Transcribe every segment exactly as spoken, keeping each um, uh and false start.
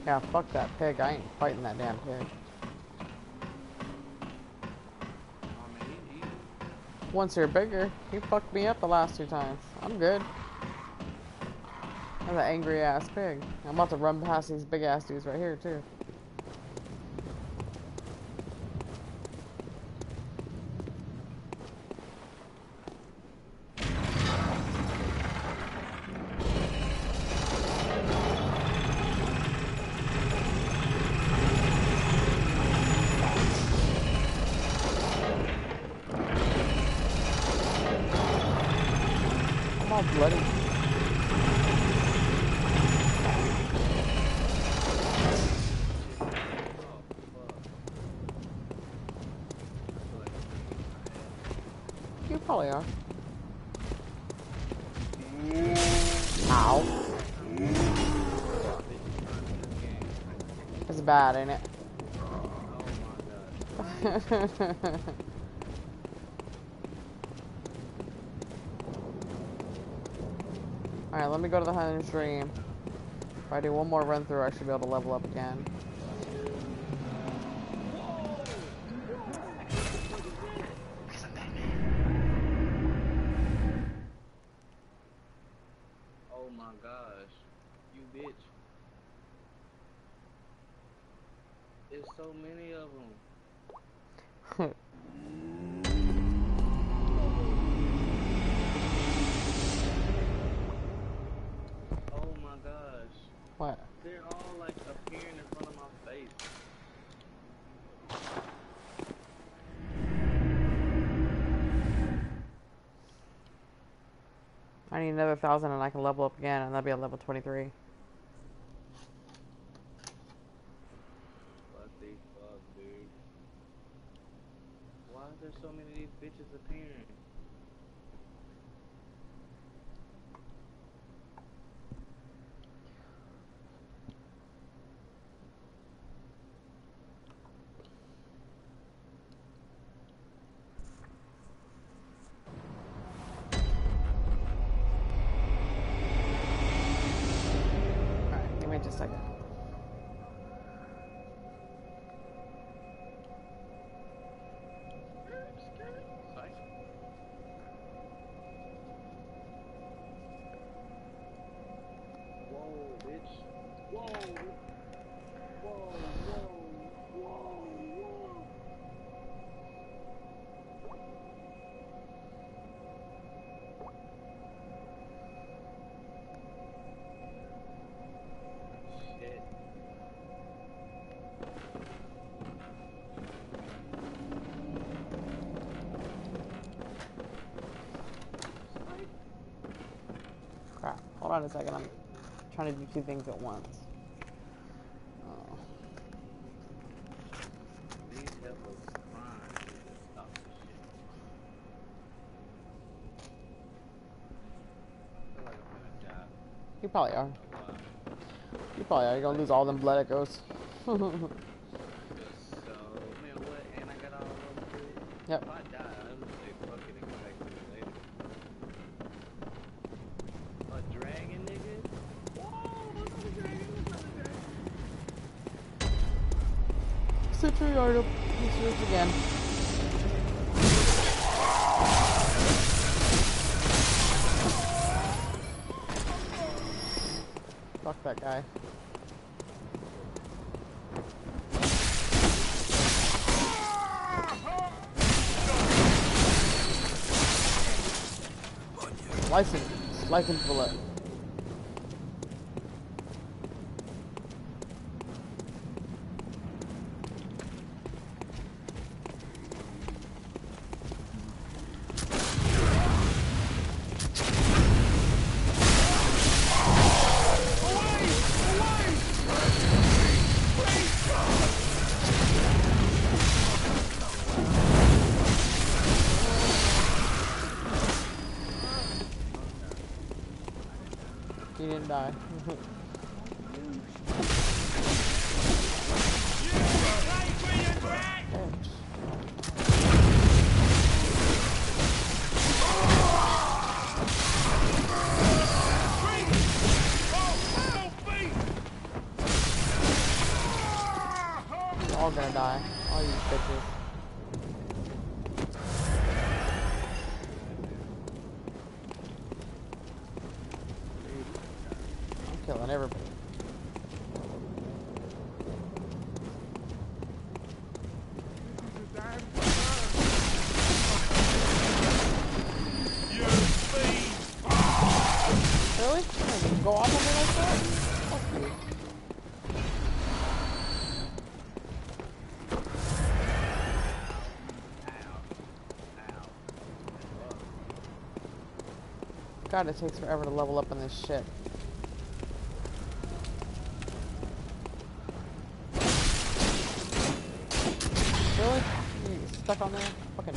Yeah, fuck that pig. I ain't fighting that damn pig. I mean, he, he, Once you're bigger, he fucked me up the last two times. I'm good. That's an angry ass pig. I'm about to run past these big ass dudes right here too. I'm all bloody. You probably are. Ow. It's bad, ain't it? Alright, let me go to the hunting stream. If I do one more run through, I should be able to level up again. oh my gosh, you bitch. There's so many of them. Oh my gosh. What? They're all like appearing in front of my face. I need another thousand and I can level up again and that'll be at level twenty-three. What the fuck, dude? Why is there so many of these bitches appearing? Alright, give me just a second. Whoa, bitch. Whoa. Whoa, whoa, whoa, whoa. Shit. Crap. Hold on a second. I'm trying to do two things at once. Oh. These heifers fine. Stop this shit. I feel like I'm gonna die. You probably are. Oh, wow. You probably are. You're gonna lose all them blood echoes. So, man, what? And I got all of them too? Yep. If I die, I'm gonna say fuck it and come back to it later. A dragon, nigga? Whoa, another dragon, another dragon. Citry Artem. Let's do this again. Fuck that guy. Slice him. Slice him full up. He didn't die. bitches. I'm killing everybody. Really? You go off on me like that? Fuck you. God, it takes forever to level up in this shit. Really? You get stuck on there? Fucking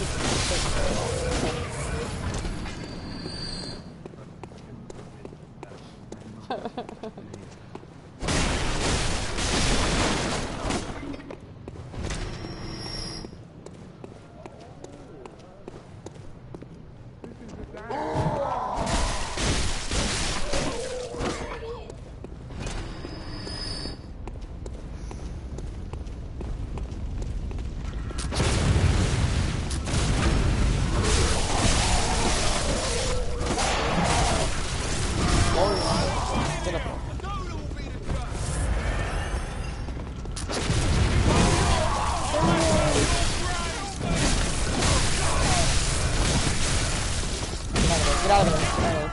Get out of there. There.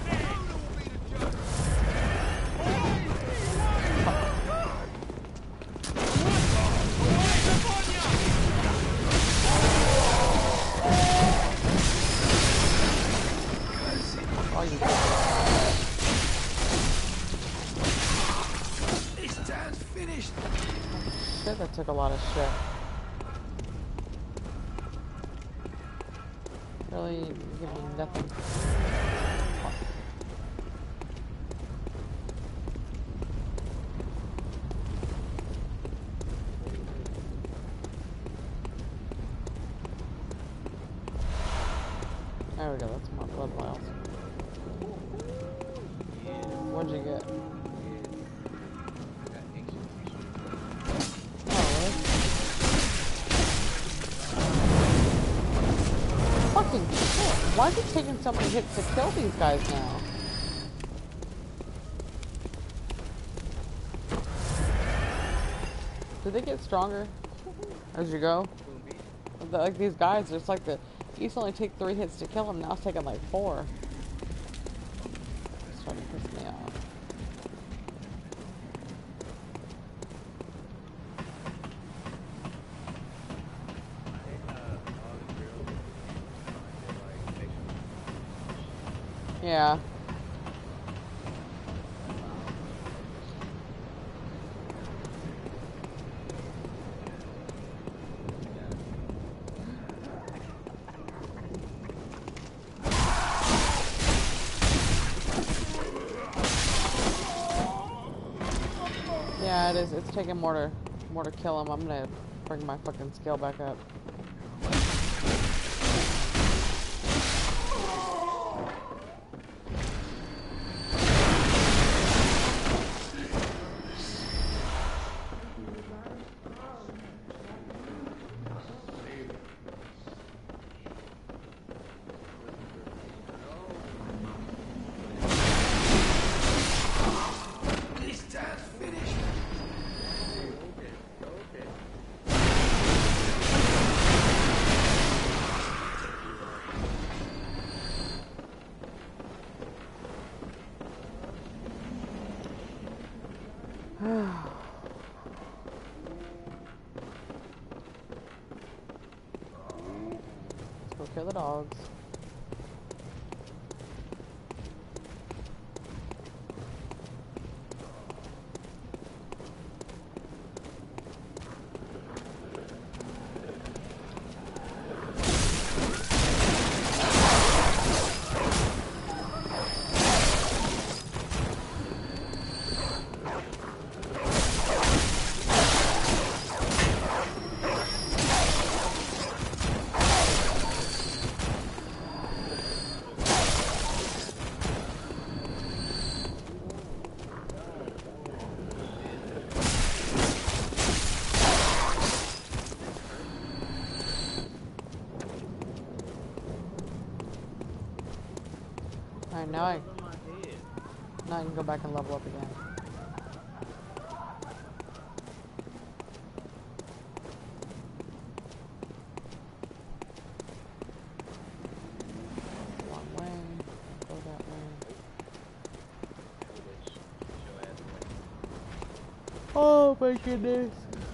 Oh, you This time's finished. shit, that took a lot of shit. Really, you give me nothing. There we go, that's more blood vials. What'd you get? Oh, really? Fucking shit. Why is it taking so many hits to kill these guys now? Do they get stronger as you go? The, like these guys, it's like the it used to only take three hits to kill them. Now it's taking like four. It's starting to piss me off. Yeah. Yeah, it is. It's taking more to more to kill him. I'm gonna bring my fucking scale back up. Let's go kill the dogs. Alright, now I, on my head. now I can go back and level up again. Wrong way. Go that way. Oh my goodness.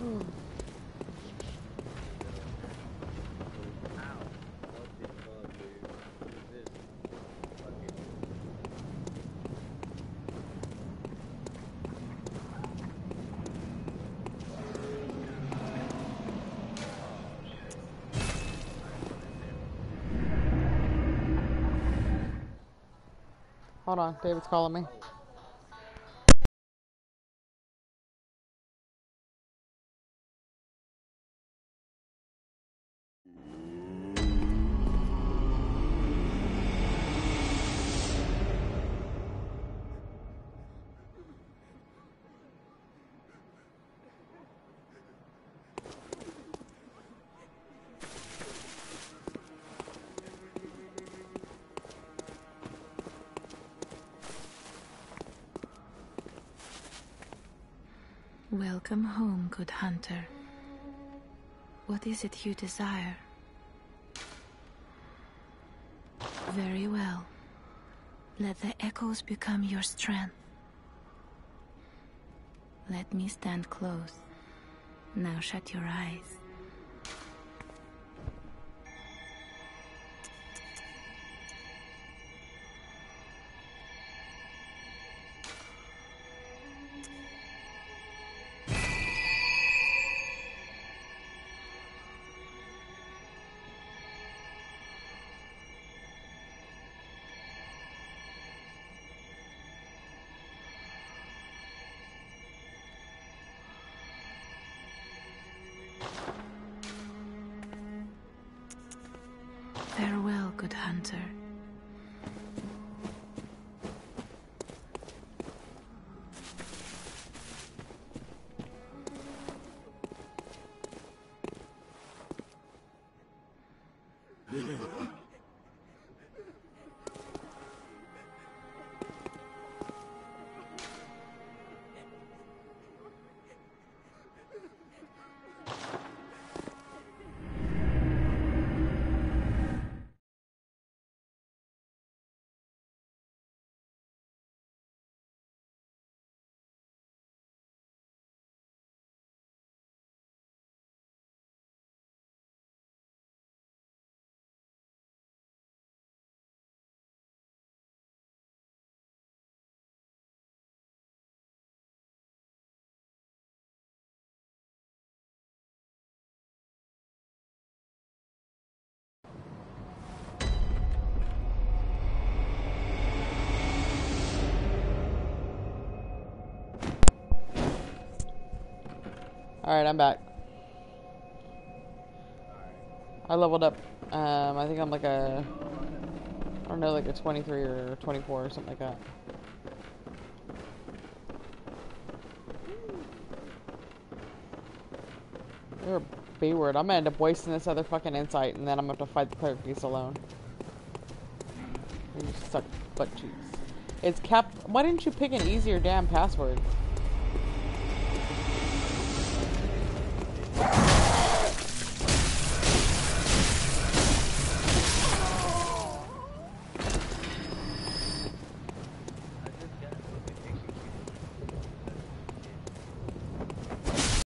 Hold on, David's calling me. Welcome home, good hunter. What is it you desire? Very well. Let the echoes become your strength. Let me stand close. Now shut your eyes. Farewell, good hunter. Alright, I'm back. I leveled up. Um, I think I'm like a, I don't know, like a twenty-three or twenty-four or something like that. You're a B-word. I'm gonna end up wasting this other fucking insight, and then I'm gonna have to fight the cleric beast alone. You suck butt cheeks. It's cap. Why didn't you pick an easier damn password?